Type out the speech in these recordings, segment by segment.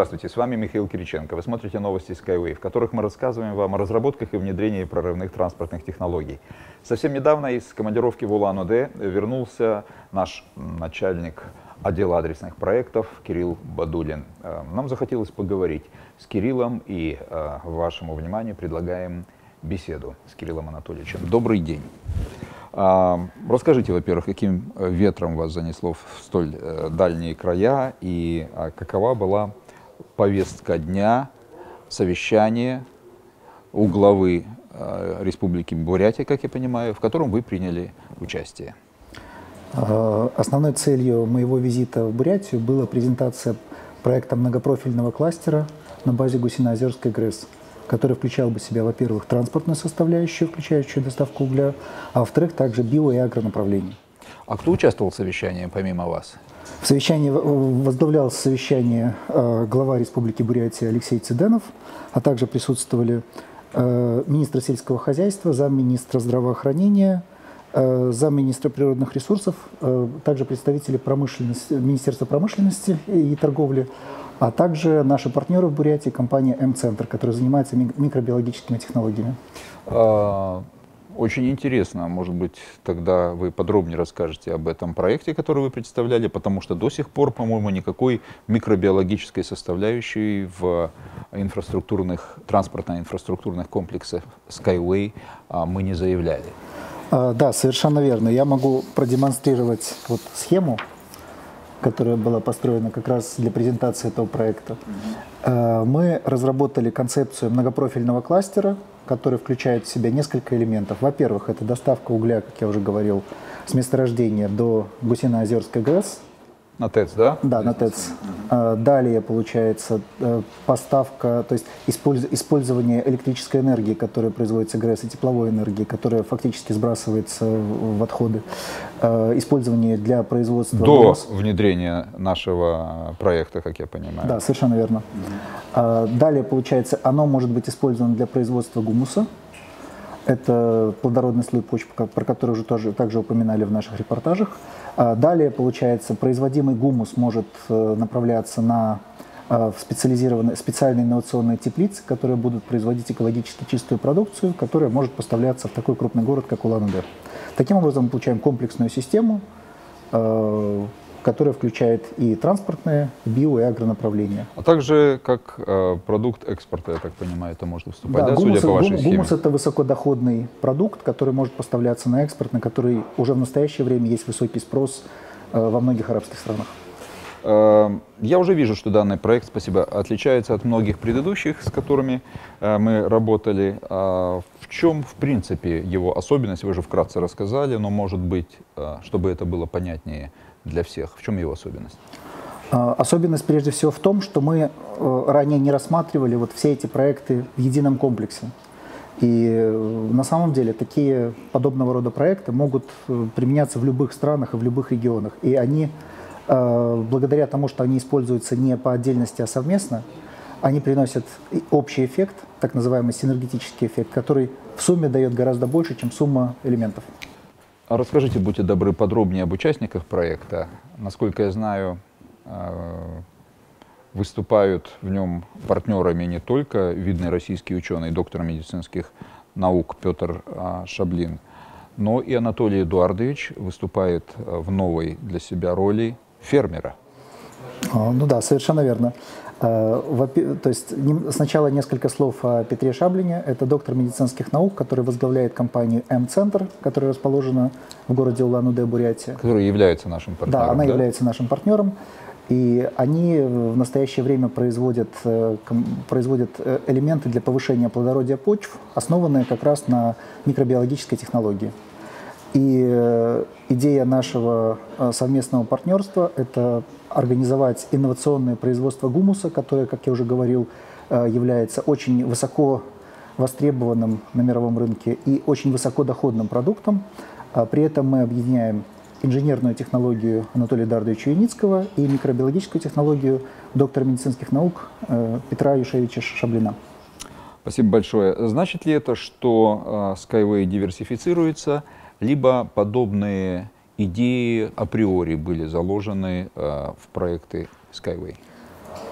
Здравствуйте, с вами Михаил Кириченко. Вы смотрите новости Skyway, в которых мы рассказываем вам о разработках и внедрении прорывных транспортных технологий. Совсем недавно из командировки в Улан-Удэ вернулся наш начальник отдела адресных проектов Кирилл Бадулин. Нам захотелось поговорить с Кириллом и вашему вниманию предлагаем беседу с Кириллом Анатольевичем. Добрый день. Расскажите, во-первых, каким ветром вас занесло в столь дальние края и какова была повестка дня, совещания у главы Республики Бурятия, как я понимаю, в котором вы приняли участие? Основной целью моего визита в Бурятию была презентация проекта многопрофильного кластера на базе Гусиноозерской ГРЭС, который включал бы в себя, во-первых, транспортную составляющую, включающую доставку угля, а во-вторых, также био- и агронаправление. А кто участвовал в совещании помимо вас? В совещании возглавлял совещание глава Республики Бурятия Алексей Цыденов, а также присутствовали министр сельского хозяйства, замминистра здравоохранения, замминистра природных ресурсов, также представители Министерства промышленности и торговли, а также наши партнеры в Бурятии, компания М-Центр, которая занимается микробиологическими технологиями. Очень интересно. Может быть, тогда вы подробнее расскажете об этом проекте, который вы представляли, потому что до сих пор, по-моему, никакой микробиологической составляющей в транспортно-инфраструктурных комплексах Skyway мы не заявляли. Да, совершенно верно. Я могу продемонстрировать вот схему, которая была построена как раз для презентации этого проекта. Мы разработали концепцию многопрофильного кластера, который включает в себя несколько элементов. Во-первых, это доставка угля, как я уже говорил, с месторождения до Гусиноозерской ГРЭС. На ТЭЦ, да? Да, на ТЭЦ. Далее получается поставка, то есть использование электрической энергии, которая производится ГРЭС, и тепловой энергии, которая фактически сбрасывается в отходы. Использование для производства... До внедрения нашего проекта, как я понимаю. Да, совершенно верно. Далее, получается, оно может быть использовано для производства гумуса. Это плодородный слой почв, про который уже также упоминали в наших репортажах. Далее, получается, производимый гумус может направляться на специальные инновационные теплицы, которые будут производить экологически чистую продукцию, которая может поставляться в такой крупный город, как Улан-Удэ. Таким образом, мы получаем комплексную систему, которая включает и транспортное, био- и агронаправление. А также как продукт экспорта, я так понимаю, это может выступать, да, гумус, судя по вашей схеме? Гумус – это высокодоходный продукт, который может поставляться на экспорт, на который уже в настоящее время есть высокий спрос во многих арабских странах. Я уже вижу, что данный проект, спасибо, отличается от многих предыдущих, с которыми мы работали. В чем, в принципе, его особенность? Вы уже вкратце рассказали, но, может быть, чтобы это было понятнее для всех, в чем его особенность? Особенность прежде всего в том, что мы ранее не рассматривали вот все эти проекты в едином комплексе. И на самом деле такие подобного рода проекты могут применяться в любых странах и в любых регионах. И они, благодаря тому, что они используются не по отдельности, а совместно, они приносят общий эффект, так называемый синергетический эффект, который в сумме дает гораздо больше, чем сумма элементов. А расскажите, будьте добры, подробнее об участниках проекта. Насколько я знаю, выступают в нем партнерами не только видный российский ученый, доктор медицинских наук Петр Шаблин, но и Анатолий Эдуардович выступает в новой для себя роли фермера. Ну да, совершенно верно. То есть сначала несколько слов о Петре Шаблине. Это доктор медицинских наук, который возглавляет компанию М-Центр, которая расположена в городе Улан-Удэ, Бурятия. Который является нашим партнером. Да, она является нашим партнером. И они в настоящее время производят элементы для повышения плодородия почв, основанные как раз на микробиологической технологии. И идея нашего совместного партнерства – это организовать инновационное производство гумуса, которое, как я уже говорил, является очень высоко востребованным на мировом рынке и очень высокодоходным продуктом. При этом мы объединяем инженерную технологию Анатолия Эдуардовича Юницкого и микробиологическую технологию доктора медицинских наук Петра Юшевича Шаблина. Спасибо большое. Значит ли это, что Skyway диверсифицируется, либо подобные идеи априори были заложены в проекты Skyway?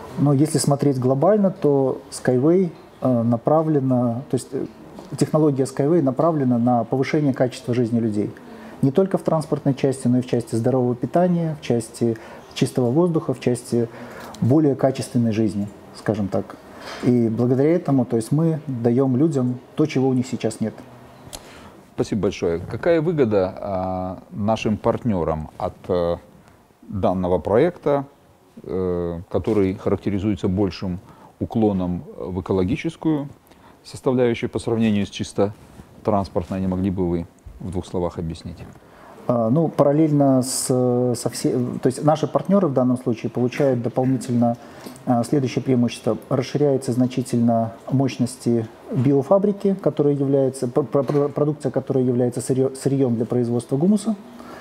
Но если смотреть глобально, то Skyway направлена, то есть технология Skyway направлена на повышение качества жизни людей. Не только в транспортной части, но и в части здорового питания, в части чистого воздуха, в части более качественной жизни, скажем так. И благодаря этому, то есть мы даем людям то, чего у них сейчас нет. Спасибо большое. Какая выгода нашим партнерам от данного проекта, который характеризуется большим уклоном в экологическую составляющую по сравнению с чисто транспортной? Не могли бы вы в двух словах объяснить? Ну, параллельно то есть наши партнеры в данном случае получают дополнительно следующее преимущество. Расширяется значительно мощности биофабрики, которая является, продукция, которая является сырьем для производства гумуса.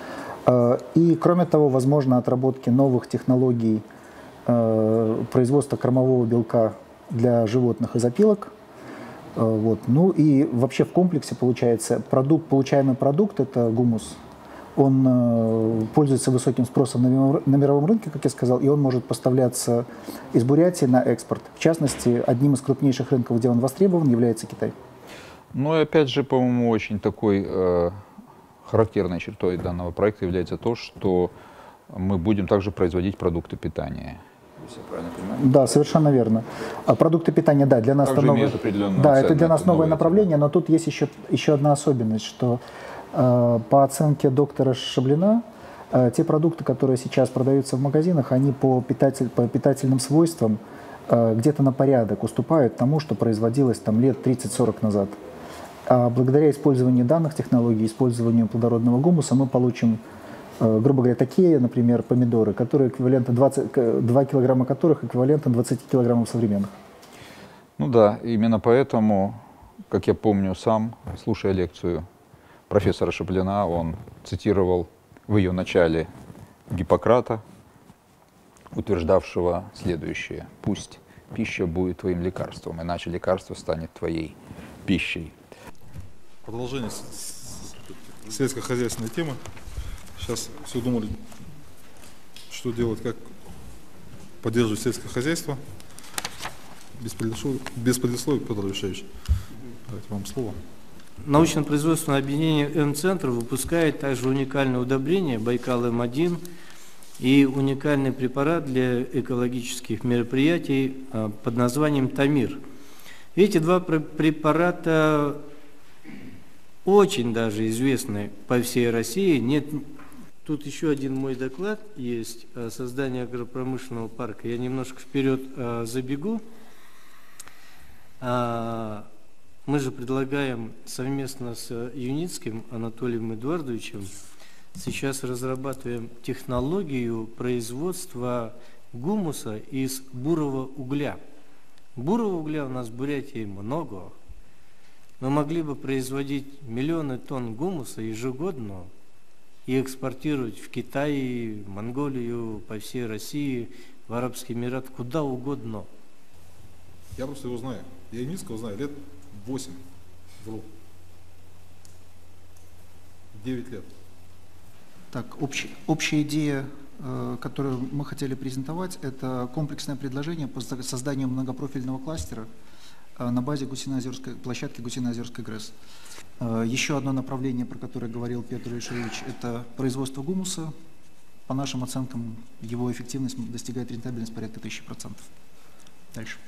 И, кроме того, возможно отработки новых технологий производства кормового белка для животных из опилок. Вот. Ну и вообще в комплексе получается получаемый продукт, это гумус, он пользуется высоким спросом на мировом рынке, как я сказал, и он может поставляться из Бурятии на экспорт. В частности, одним из крупнейших рынков, где он востребован, является Китай. Ну и опять же, по-моему, очень такой характерной чертой данного проекта является то, что мы будем также производить продукты питания. Если я правильно понимаю? Да, совершенно верно. А продукты питания, да, для нас это новое, да, это для нас новое направление, но тут есть еще одна особенность, что по оценке доктора Шаблина, те продукты, которые сейчас продаются в магазинах, они по питательным свойствам где-то на порядок уступают тому, что производилось там лет 30-40 назад. А благодаря использованию данных технологий, использованию плодородного гумуса мы получим, грубо говоря, такие, например, помидоры, которые эквивалентны 2 килограмма которых эквивалентны 20 килограммам современных. Ну да, именно поэтому, как я помню сам, слушая лекцию профессора Шаблина, он цитировал в ее начале Гиппократа, утверждавшего следующее: «Пусть пища будет твоим лекарством, иначе лекарство станет твоей пищей». Продолжение сельскохозяйственной темы. Сейчас все думали, что делать, как поддерживать сельское хозяйство. Без предисловий, Петр Алексеевич, давайте вам слово. Научно-производственное объединение М-центр выпускает также уникальное удобрение Байкал М1 и уникальный препарат для экологических мероприятий под названием Тамир. Эти два препарата очень даже известны по всей России. Нет, тут еще один мой доклад есть о создании агропромышленного парка. Я немножко вперед забегу. Мы же предлагаем совместно с Юницким Анатолием Эдуардовичем, сейчас разрабатываем технологию производства гумуса из бурого угля. Бурого угля у нас в Бурятии много. Мы могли бы производить миллионы тонн гумуса ежегодно и экспортировать в Китай, Монголию, по всей России, в Арабский Эмират, куда угодно. Я просто его знаю. Я Юницкого знаю лет 8. Вру. 9 лет. Так, общая идея, которую мы хотели презентовать, это комплексное предложение по созданию многопрофильного кластера на базе площадки Гусино-Озерской ГРЭС. Еще одно направление, про которое говорил Петр Ильичевич, это производство гумуса. По нашим оценкам, его эффективность достигает рентабельность порядка 1000%. Дальше.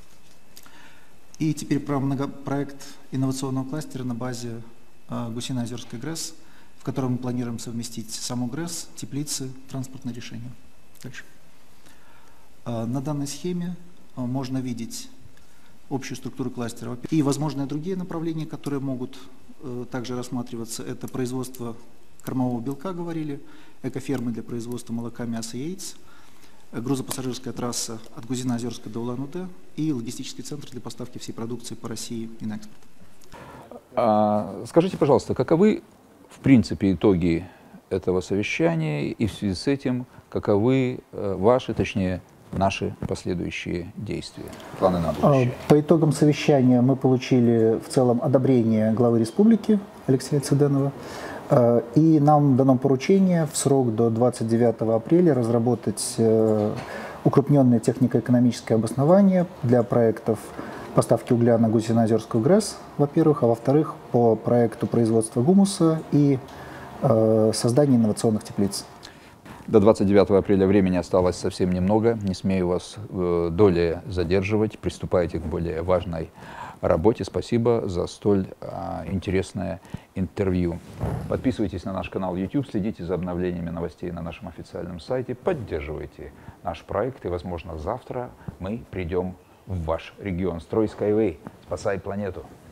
И теперь про проект инновационного кластера на базе Гусино-Озерской ГРЭС, в котором мы планируем совместить саму ГРЭС, теплицы, транспортное решение. Дальше. На данной схеме можно видеть общую структуру кластера и возможные другие направления, которые могут также рассматриваться. Это производство кормового белка, говорили, экофермы для производства молока, мяса и яиц, грузопассажирская трасса от Гусино-Озерска до Улан-Удэ и логистический центр для поставки всей продукции по России и на экспорт. Скажите, пожалуйста, каковы в принципе итоги этого совещания и в связи с этим каковы ваши, точнее, наши последующие действия, планы на будущее? По итогам совещания мы получили в целом одобрение главы республики Алексея Цыденова, и нам дано поручение в срок до 29 апреля разработать укрупненное технико-экономическое обоснование для проектов поставки угля на Гусиноозерскую ГРЭС, во-первых, а во-вторых, по проекту производства гумуса и создания инновационных теплиц. До 29 апреля времени осталось совсем немного. Не смею вас долей задерживать. Приступайте к более важной работе. Спасибо за столь интересное интервью. Подписывайтесь на наш канал YouTube, следите за обновлениями новостей на нашем официальном сайте, поддерживайте наш проект, и, возможно, завтра мы придем в ваш регион. Строй Skyway, спасай планету!